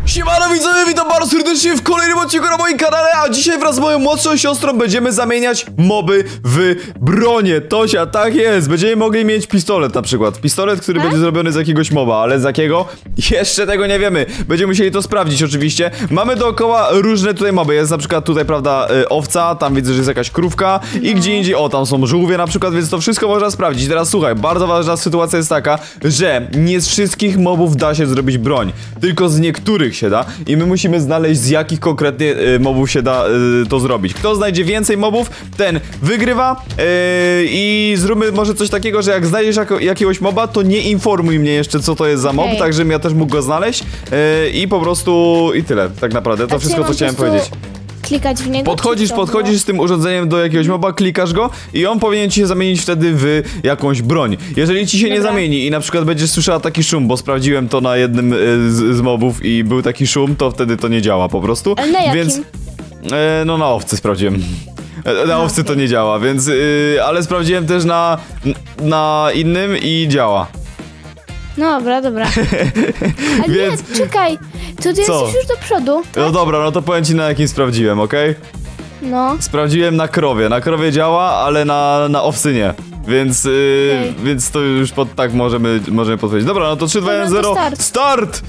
Siemano widzowie, witam bardzo serdecznie w kolejnym odcinku na moim kanale, a dzisiaj wraz z moją młodszą siostrą będziemy zamieniać moby w bronię. Tosia, tak jest, będziemy mogli mieć pistolet na przykład. Pistolet, który będzie zrobiony z jakiegoś moba, ale z jakiego? Jeszcze tego nie wiemy. Będziemy musieli to sprawdzić oczywiście. Mamy dookoła różne tutaj moby, jest na przykład tutaj, prawda, owca, tam widzę, że jest jakaś krówka i gdzie indziej, o, tam są żółwie na przykład, więc to wszystko można sprawdzić. Teraz słuchaj, bardzo ważna sytuacja jest taka, że nie z wszystkich mobów da się zrobić broń, tylko z niektórych się da i my musimy znaleźć, z jakich konkretnie mobów się da to zrobić. Kto znajdzie więcej mobów, ten wygrywa i zróbmy może coś takiego, że jak znajdziesz jakiegoś moba, to nie informuj mnie jeszcze, co to jest za mob, tak żebym ja też mógł go znaleźć i po prostu i tyle, tak naprawdę, to wszystko, co chciałem powiedzieć. Klikać w niego? Podchodzisz z tym urządzeniem do jakiegoś moba, klikasz go i on powinien ci się zamienić wtedy w jakąś broń. Jeżeli ci się nie zamieni i na przykład będziesz słyszała taki szum, bo sprawdziłem to na jednym z mobów i był taki szum, to wtedy to nie działa po prostu. Ale na jakim? Więc no na owcy sprawdziłem. Na owcy to nie działa, więc ale sprawdziłem też na innym i działa. Dobra. Ale Więc... nie, czekaj, to ty jesteś już do przodu, tak? No dobra, no to powiem ci, na jakim sprawdziłem, okej? No. Sprawdziłem na krowie działa, ale na owcy nie. Więc, więc to już tak możemy podpowiedzieć. Dobra, no to 3, 2, 1, 0, start!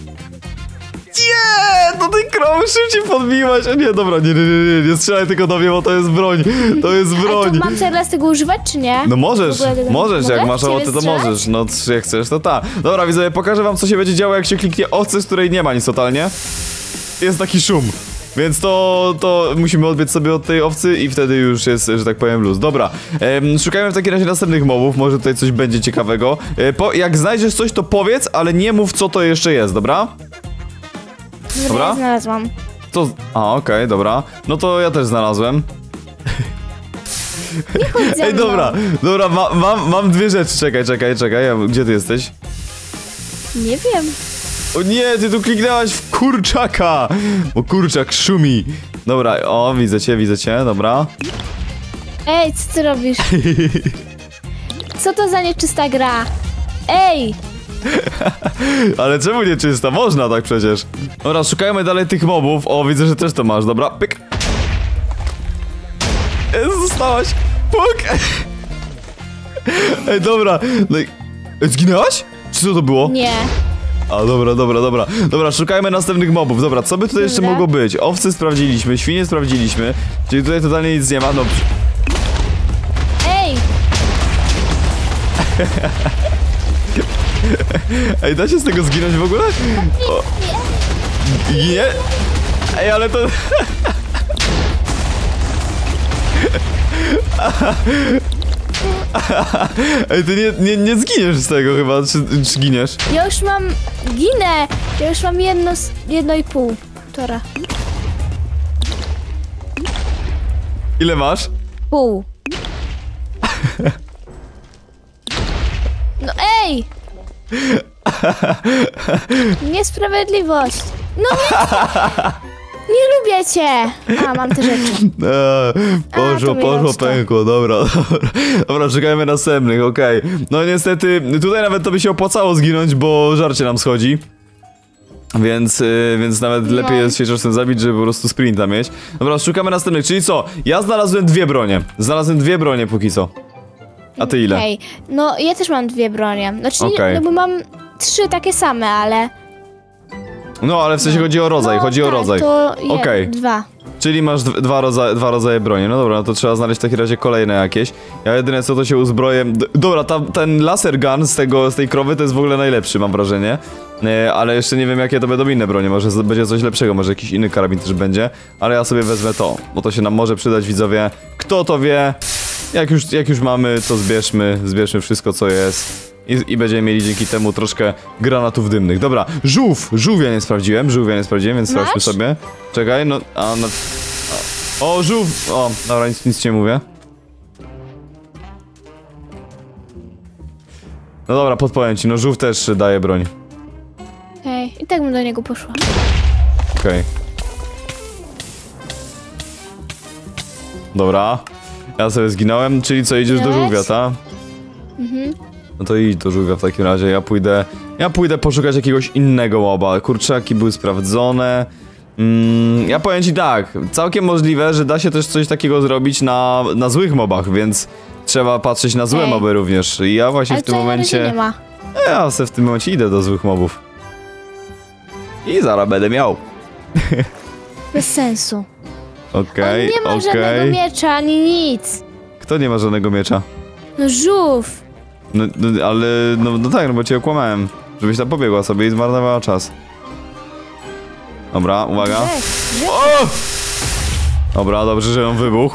Nie, no tej krowy szybciej podbiłaś. A nie, dobra, nie strzelaj tylko do mnie, bo to jest broń. To jest broń. A to mam teraz tego używać, czy nie? No możesz, mogę? jak masz ochotę, to możesz. No jak chcesz, to ta. Dobra, widzowie, pokażę wam, co się będzie działo, jak się kliknie owce, z której nie ma nic totalnie. Jest taki szum. Więc to musimy odbiec sobie od tej owcy i wtedy już jest, że tak powiem, luz. Dobra, szukajmy w takim razie następnych mobów, może tutaj coś będzie ciekawego. Jak znajdziesz coś, to powiedz, ale nie mów, co to jeszcze jest, dobra? Dobra? Ja znalazłam. To... A, okej, dobra. No to ja też znalazłem. Nie chodź za Ej, dobra, mam dwie rzeczy, czekaj, gdzie ty jesteś? Nie wiem. O nie, ty tu kliknęłaś w kurczaka, bo kurczak szumi. Dobra, o, widzę cię, dobra. Ej, co ty robisz? Co to za nieczysta gra? Ej! Ale czemu nieczysta? Można tak przecież. Dobra, szukajmy dalej tych mobów. O, widzę, że też to masz, dobra, pyk. Zostałaś. Puk. Ej, dobra. No i... Zginęłaś? Czy co to było? Nie. A, dobra. Dobra, szukajmy następnych mobów. Dobra, co by tutaj jeszcze mogło być? Owce sprawdziliśmy, świnie sprawdziliśmy. Czyli tutaj totalnie nic nie ma, no. Ej! Ej, da się z tego zginąć w ogóle? O. Ginie? Ej, ale to... Ej, ty nie zginiesz z tego chyba, czy giniesz? Ja już mam... Ginę! Ja już mam 1,5 tora. Ile masz? Pół. No ej! Niesprawiedliwość! No nie lubię cię! A, mam te rzeczy. Poszło pękło, dobra, szukajmy następnych, okej. No niestety, tutaj nawet to by się opłacało zginąć, bo żarcie nam schodzi. Więc nawet lepiej jest się czasem zabić, żeby po prostu sprinta mieć. Dobra, szukamy następnych, czyli co? Ja znalazłem dwie bronie póki co. A ty ile? Okej, no ja też mam 2 bronie. Znaczy, no bo mam 3 takie same, ale... No, ale w sensie chodzi o rodzaj, to okej. 2. Czyli masz dwa rodzaje broni. No dobra, no to trzeba znaleźć w takim razie kolejne jakieś. Ja jedyne co to się uzbroję... Dobra, ten laser gun z tej krowy to jest w ogóle najlepszy, mam wrażenie. Ale jeszcze nie wiem, jakie to będą inne bronie. Może będzie coś lepszego, może jakiś inny karabin też będzie. Ale ja sobie wezmę to, bo to się nam może przydać, widzowie. Kto to wie? Jak już mamy, to zbierzmy wszystko, co jest. I będziemy mieli dzięki temu troszkę granatów dymnych. Dobra, żółwia nie sprawdziłem, więc sprawdźmy sobie. Czekaj, no, o, żółw! O, dobra, nic nie mówię. No dobra, podpowiem ci, no żółw też daje broń. Okej, i tak bym do niego poszła. Okej. Dobra. Ja sobie zginąłem, czyli co, idziesz do żółwia, ta? Mhm. No to idź do żółwia w takim razie, ja pójdę Ja pójdę poszukać jakiegoś innego moba. Kurczaki były sprawdzone. Ja powiem ci tak, całkiem możliwe, że da się też coś takiego zrobić na złych mobach, więc trzeba patrzeć na złe moby również. I ja właśnie Ale w tym tutaj na razie momencie... nie ma. Ja se w tym momencie idę do złych mobów. I zaraz będę miał. Bez sensu. Okej, On nie ma żadnego miecza, ani nic. Kto nie ma żadnego miecza? No żółw. No ale, no tak, no bo cię okłamałem. Żebyś tam pobiegła sobie i zmarnowała czas. Dobra, uwaga. O! Dobra, dobrze, że on wybuchł.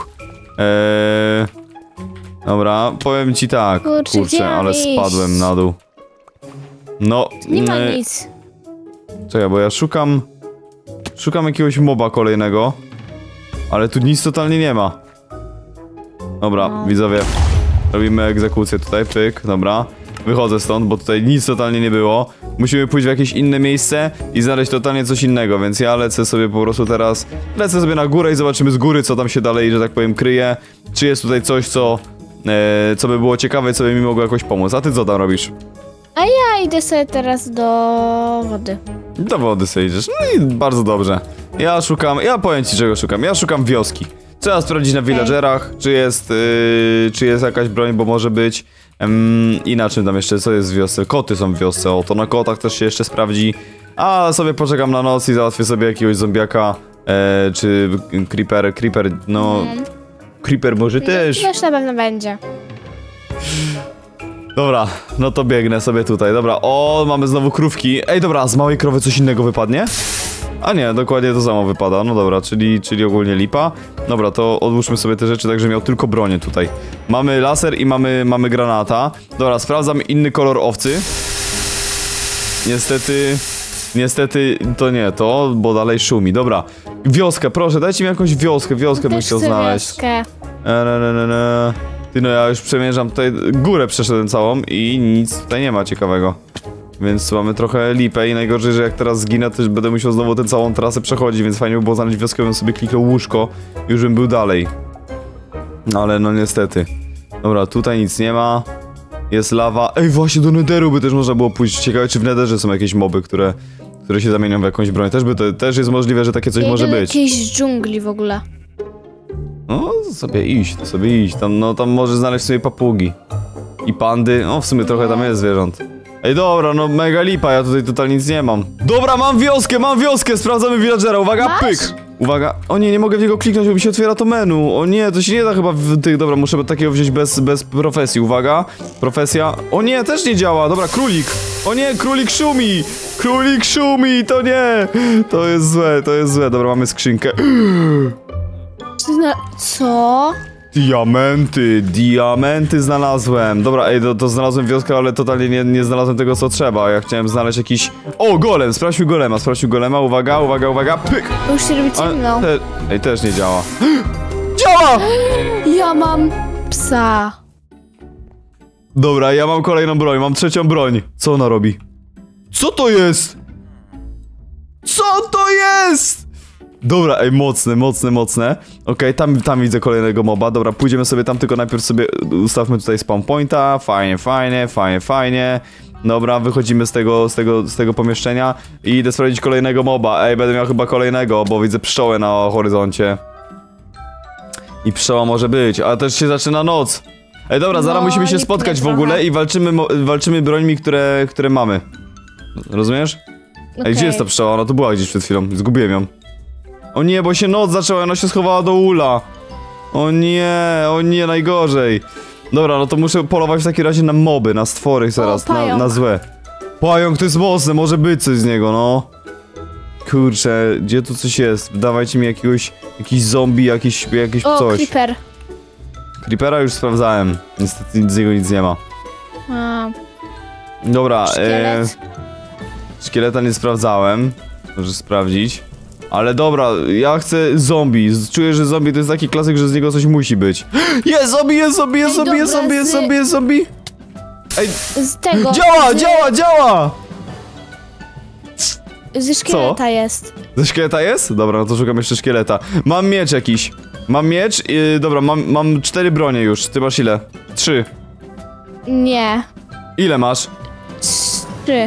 Dobra, powiem ci tak. Kurczę, ale spadłem na dół. No. Nie ma nic. Czekaj, bo ja szukam jakiegoś moba kolejnego. Ale tu nic totalnie nie ma. Dobra, widzowie. Robimy egzekucję tutaj, pyk, dobra. Wychodzę stąd, bo tutaj nic totalnie nie było. Musimy pójść w jakieś inne miejsce i znaleźć totalnie coś innego, więc ja lecę sobie po prostu teraz. Lecę sobie na górę i zobaczymy z góry, co tam się dalej, że tak powiem, kryje. Czy jest tutaj coś, co by było ciekawe, co by mi mogło jakoś pomóc. A ty co tam robisz? A ja idę sobie teraz do wody. Do wody sobie idziesz, no i bardzo dobrze. Ja powiem ci czego szukam. Ja szukam wioski. Trzeba sprawdzić na villagerach, czy jest jakaś broń, bo może być. I na czym tam jeszcze, co jest w wiosce? Koty są w wiosce, o to na kotach też się jeszcze sprawdzi. A sobie poczekam na noc i załatwię sobie jakiegoś zombiaka, czy creeper, no... Creeper może też. Też na pewno będzie. Dobra, no to biegnę sobie tutaj, dobra, o, mamy znowu krówki. Ej, dobra, z małej krowy coś innego wypadnie? A nie, dokładnie to samo wypada, no dobra, czyli ogólnie lipa. Dobra, to odłóżmy sobie te rzeczy, tak że miał tylko bronię tutaj. Mamy laser i mamy granata. Dobra, sprawdzam inny kolor owcy. Niestety to nie to, bo dalej szumi. Dobra, wioskę, proszę, dajcie mi jakąś wioskę bym chciał znaleźć. Wioskę. Ty, no ja już przemierzam tutaj, górę przeszedłem całą i nic tutaj nie ma ciekawego. Więc mamy trochę lipę i najgorzej, że jak teraz zginę, to już będę musiał znowu tę całą trasę przechodzić, więc fajnie by było znaleźć wioskę, bym sobie kliknął łóżko i już bym był dalej. Ale no niestety. Dobra, tutaj nic nie ma. Jest lawa. Ej, właśnie do Netheru by też można było pójść. Ciekawe, czy w Netherze są jakieś moby, które się zamienią w jakąś broń. Też jest możliwe, że takie coś może być. Jakiejś dżungli w ogóle. No, to sobie iść. Tam może znaleźć sobie papugi. I pandy. No, w sumie trochę tam jest zwierząt. Ej, dobra, no mega lipa, ja tutaj totalnie nic nie mam. Dobra, mam wioskę, sprawdzamy villagera, uwaga, Masz? pyk! Uwaga, o nie mogę w niego kliknąć, bo mi się otwiera to menu. O nie, to się nie da chyba w tych, dobra, muszę takiego wziąć bez profesji, uwaga. Profesja, o nie, też nie działa, dobra, królik. O nie, królik szumi, to nie. To jest złe, dobra, mamy skrzynkę. Co? Diamenty znalazłem. Dobra, ej, to znalazłem wioskę, ale totalnie nie znalazłem tego, co trzeba. Ja chciałem znaleźć jakiś... O, golem! Sprawdźmy golema, uwaga, pyk! Już się robi ciemno. Ej, też nie działa. Działa! Ja mam psa. Dobra, ja mam kolejną broń, mam trzecią broń. Co ona robi? Co to jest? Dobra, ej, mocne. Okej, tam widzę kolejnego moba. Dobra, pójdziemy sobie tam, tylko najpierw sobie ustawmy tutaj spawn pointa. Fajnie. Dobra, wychodzimy z tego pomieszczenia i idę sprawdzić kolejnego moba. Ej, będę miał chyba kolejnego, bo widzę pszczołę na horyzoncie. I pszczoła może być, ale też się zaczyna noc. Ej, dobra, zaraz musimy się spotkać w ogóle i walczymy brońmi, które mamy. Rozumiesz? Ej, gdzie jest ta pszczoła? Ona tu była gdzieś przed chwilą, zgubiłem ją. O nie, bo się noc zaczęła, ona się schowała do ula. O nie, najgorzej. Dobra, no to muszę polować w takim razie na moby, na stwory zaraz, na złe. Pająk to jest mocne, może być coś z niego, no. Kurczę, gdzie tu coś jest? Dawajcie mi jakiś zombie, jakiś coś. Creeper. Creepera już sprawdzałem, niestety z niego nic nie ma. Dobra, Szkielet. Szkieleta nie sprawdzałem, możesz sprawdzić. Ale dobra, ja chcę zombie. Czuję, że zombie to jest taki klasyk, że z niego coś musi być. Jest zombie! Ej, z tego. Działa! Ze szkieleta jest. Ze szkieleta jest? Dobra, no to szukam jeszcze szkieleta. Mam miecz jakiś. Dobra, mam 4 bronie już. Ty masz ile? 3. Nie. Ile masz? 3.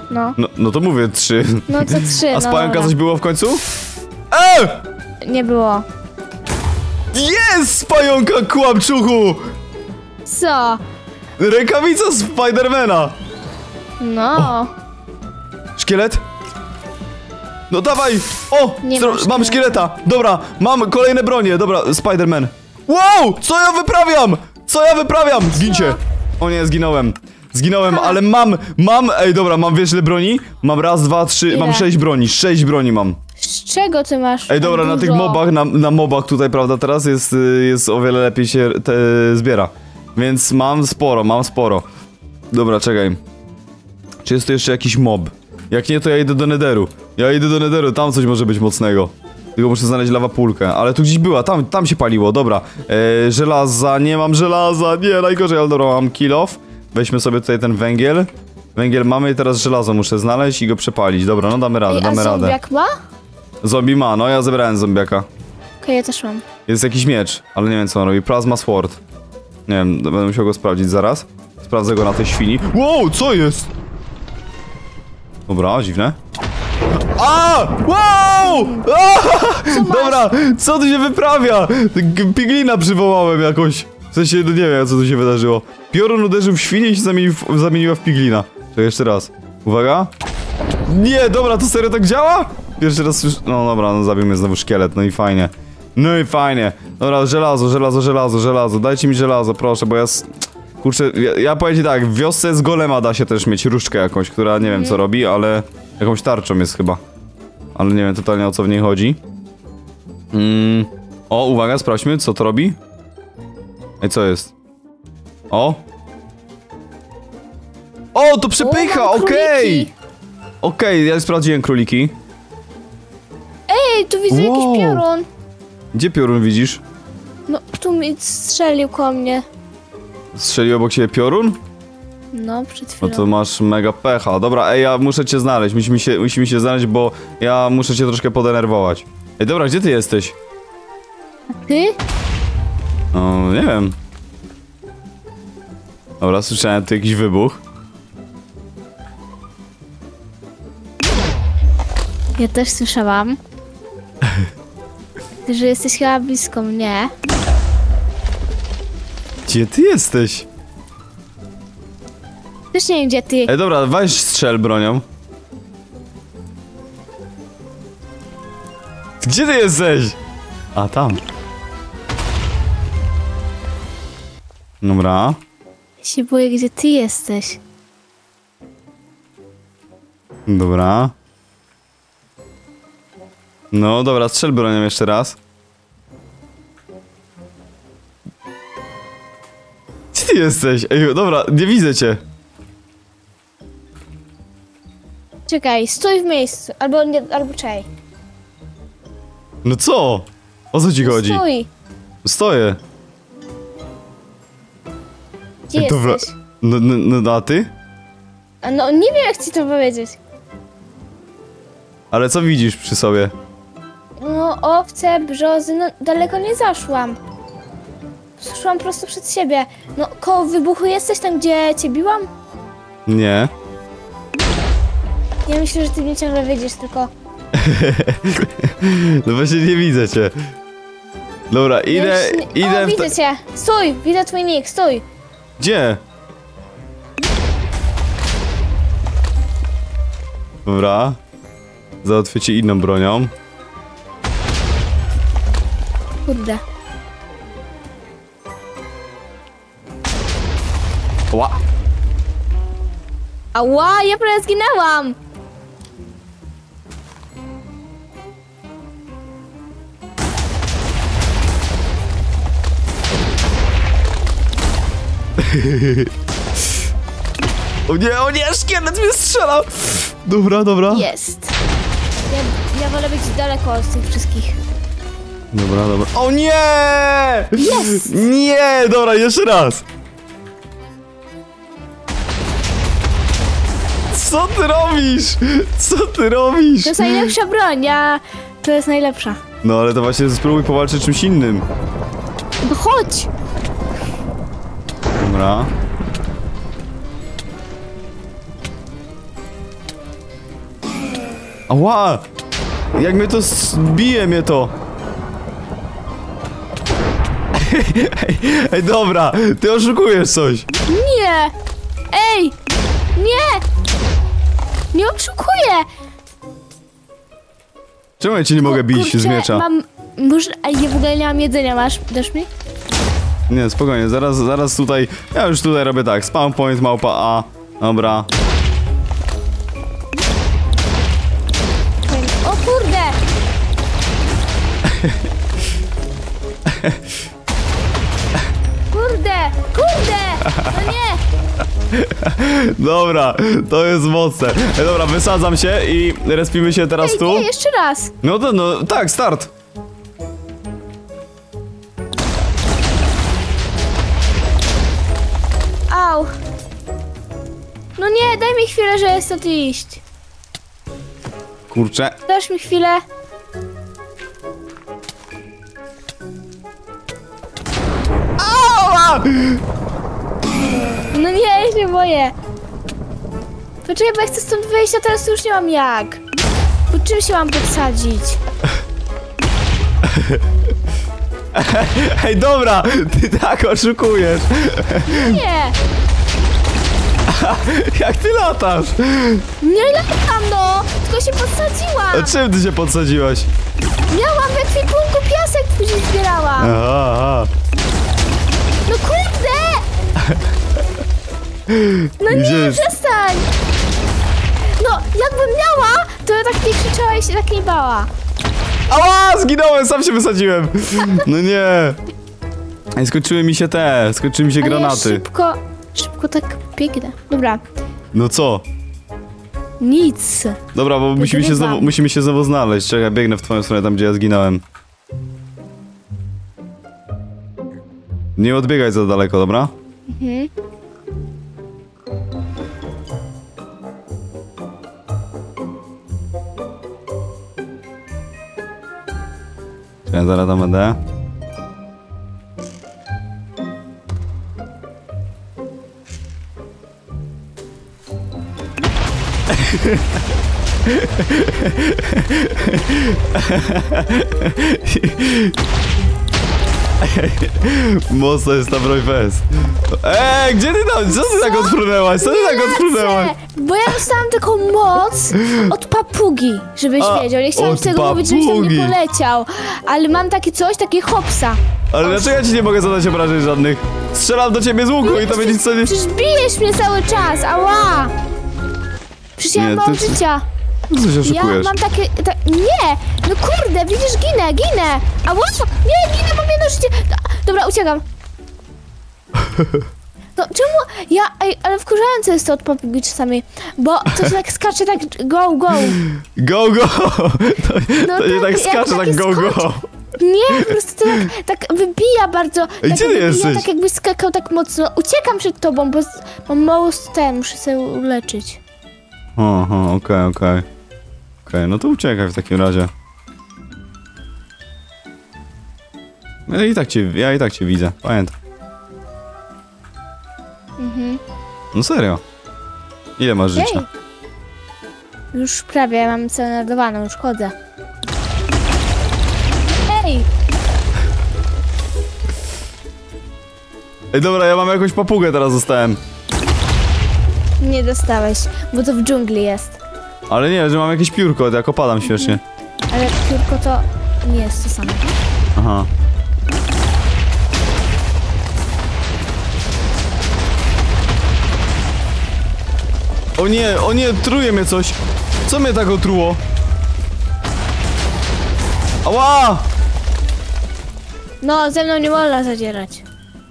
No. No to mówię 3. No to 3, A z no pająka dobra. coś było w końcu? Nie było. Jest z pająka, kłamczuchu! Co? Rękawica Spidermana! No. Szkielet? No dawaj! O! Nie mam Mam szkieleta! Dobra, mam kolejne bronie, dobra, Spiderman. Wow! Co ja wyprawiam? Co ja wyprawiam? Zgincie! O nie, zginąłem. Zginąłem, ale mam... Ej, dobra, mam wiesz ile broni? Mam raz, dwa, trzy, Ile? mam 6 broni. 6 broni mam. Z czego ty masz? Ej, dobra, tak na tych dużo? mobach, na mobach tutaj, prawda, teraz jest o wiele lepiej się zbiera. Więc mam sporo. Dobra, czekaj. Czy jest tu jeszcze jakiś mob? Jak nie, to ja idę do Netheru. Tam coś może być mocnego. Tylko muszę znaleźć lawapulkę, ale tu gdzieś była, tam się paliło, dobra. Żelaza, nie mam żelaza, nie, najgorzej, ale dobra, mam kill off. Weźmy sobie tutaj ten węgiel. Węgiel mamy i teraz żelazo muszę znaleźć i go przepalić. Dobra, no damy radę, Ej, damy a radę. zombiak ma? Zombie ma, no ja zebrałem zombiaka. Okej, ja też mam. Jest jakiś miecz, ale nie wiem co on robi. Plasma Sword. Nie wiem, będę musiał go sprawdzić zaraz. Sprawdzę go na tej świni. Wow, co jest? Dobra, dziwne. A! Wow! Dobra, co tu się wyprawia? Piglina przywołałem jakoś. W sensie, no nie wiem co tu się wydarzyło. Piorun uderzył w świnię i się zamieniła w piglina. To jeszcze raz. Uwaga. Nie, dobra, to serio tak działa? Pierwszy raz słyszę... No dobra, no zabił mnie znowu szkielet, no i fajnie. Dobra, żelazo. Dajcie mi żelazo, proszę, bo ja... Kurczę, ja powiem ci tak, w wiosce z golema da się też mieć różdżkę jakąś, która nie wiem co robi, ale... Jakąś tarczą jest chyba. Ale nie wiem totalnie o co w niej chodzi. O, uwaga, sprawdźmy, co to robi. Ej, co jest? O! O, to przepycha, O, mam okej! króliki. Okej, ja sprawdziłem króliki. Ej, tu widzę Wow. jakiś piorun. Gdzie piorun widzisz? No, tu mi strzelił ko mnie. Strzelił obok ciebie piorun? No, przed No chwilą. to masz mega pecha. Dobra, ej, ja muszę cię znaleźć. Musimy się znaleźć, bo ja muszę cię troszkę podenerwować. Ej, dobra, gdzie ty jesteś? Ty? No, nie wiem. Dobra, słyszałem tu jakiś wybuch. Ja też słyszałam. Ty, że jesteś chyba blisko mnie. Gdzie ty jesteś? Też nie wiem, gdzie ty. Ej, dobra, weź strzel bronią. Gdzie ty jesteś? A, tam. Dobra. Ja się boję, gdzie ty jesteś. Dobra. No, dobra, strzel bronią jeszcze raz. Gdzie ty jesteś? Ej, dobra, nie widzę cię. Czekaj, stój w miejscu. Albo nie, albo czekaj. No co? O co ci chodzi? Stój. Stoję. Gdzie Ej, dobra. jesteś? No, a ty? A no, nie wiem, jak ci to powiedzieć. Ale co widzisz przy sobie? No, owce, brzozy, no daleko nie zaszłam. Szłam prosto przed siebie. No, koło wybuchu jesteś tam, gdzie cię biłam? Nie. Ja myślę, że ty mnie ciągle wiedziesz, tylko... No właśnie nie widzę cię. Dobra, idę, Wiesz, idę O, w widzę cię. Stój, widzę twój nick, stój. Gdzie? Dobra. Załatwię cię inną bronią. Kurde. Ła. Ała, ja prawie zginęłam. O nie, szkielet mnie strzela! Dobra. Jest. Ja wolę być daleko od tych wszystkich. Dobra. O nie! Jest! Nie! Dobra, jeszcze raz! Co ty robisz? To jest najlepsza broń, to jest najlepsza. No ale to właśnie spróbuj powalczyć czymś innym. No chodź! Dobra. Ała! Jak mnie to bije mnie to! Ej, dobra, ty oszukujesz coś. Nie! Ej! Nie! Nie oszukuję! Czemu ja ci nie mogę bić Kurczę, z miecza? mam... Może... Ej, ja w ogóle nie mam jedzenia, dasz mi? Nie, spokojnie, zaraz tutaj... Ja już tutaj robię tak, spawn point, małpa A. Dobra. O kurde! Kurde! No nie! Dobra, to jest mocne. Dobra, wysadzam się i respimy się teraz Ej, tu. nie, jeszcze raz! No to, no, tak, start. Au! No nie, daj mi chwilę, że jest stąd iść. Kurczę. Dasz mi chwilę? Ała! No nie, ja się boję. Poczekaj, bo ja chcę stąd wyjść, a teraz już nie mam jak. Po czym się mam podsadzić? Ej, dobra, ty tak oszukujesz. Nie! Jak ty latasz? Nie latam, no! Tylko się podsadziłam! A czym ty się podsadziłaś? Miałam w ekwipunku piasek, później zbierałam. Aha. No kurde! No nie, Gdzieś? przestań! No, jakbym miała, to ja tak nie krzyczała i się tak nie bała. Ała, zginąłem, sam się wysadziłem. No nie. Ej, skończyły mi się Ale granaty. ja szybko tak biegnę. Dobra, No co? nic. Dobra, bo Wygrywam. musimy się znowu znaleźć. Czekaj, biegnę w twoją stronę, tam gdzie ja zginąłem. Nie odbiegaj za daleko, dobra? Mhm. Ja zaraz tam będę. Mocno jest ta broń fest. Gdzie ty tam? Co ty tak odfrunęłaś? Co ty tak odfrunęłaś? Bo ja dostałam taką moc od papugi, żebyś A, wiedział. Nie chciałam od ci tego mówić, żebyś tam papugi. nie poleciał. Ale mam takie coś, takie hopsa. Ale dlaczego ja ci nie mogę zadać obrażeń żadnych? Strzelam do ciebie z łuku i to będzie nic nie... Przecież bijesz mnie cały czas, ała! Przecież ja Nie, mam mało ty- życia. Co się Ja oszukujesz? mam takie... nie! No kurde, widzisz, ginę! Ała! Nie, ginę, mam jedno życie! Dobra, uciekam. No czemu? Ej, ale wkurzające jest to od papugi czasami, bo to się tak skacze, tak go! Go, go! No To nie tak jak skacze, tak taki go, go! skocz. Nie, po prostu to tak wybija bardzo. Ej, Tak gdzie ty wybija, jesteś? tak jakbyś skakał tak mocno. Uciekam przed tobą, bo mam mało muszę sobie uleczyć. Aha, okej. Okej, no to uciekaj w takim razie. Ja i tak cię widzę, pamiętam. No serio. Ile masz życia? Ej. Już prawie, mam całe naładowaną, już chodzę. Ej! Ej, dobra, ja mam jakąś papugę teraz zostałem. Nie dostałeś, bo to w dżungli jest. Ale nie, że mam jakieś piórko, jak opadam śmiesznie. Ale tylko to nie jest to samo. Aha. O nie, truje mnie coś. Co mnie tak otruło? Ała! No, ze mną nie wolno zadzierać.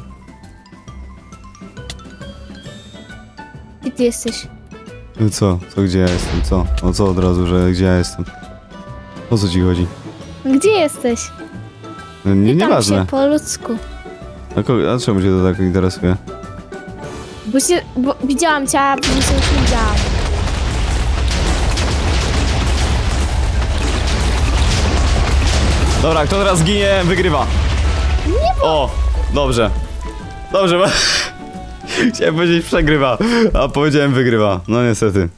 Gdzie ty jesteś? No co? Gdzie ja jestem? Co? No co od razu, że gdzie ja jestem? O co ci chodzi? Gdzie jesteś? No, Witam nieważne. cię po ludzku. A czemu cię to tak interesuje? Bo widziałam cię, a później się już nie widziałam. Dobra, kto teraz ginie, wygrywa. Nie, O, dobrze. Dobrze, bo... Chciałem powiedzieć przegrywa, a powiedziałem wygrywa. No niestety.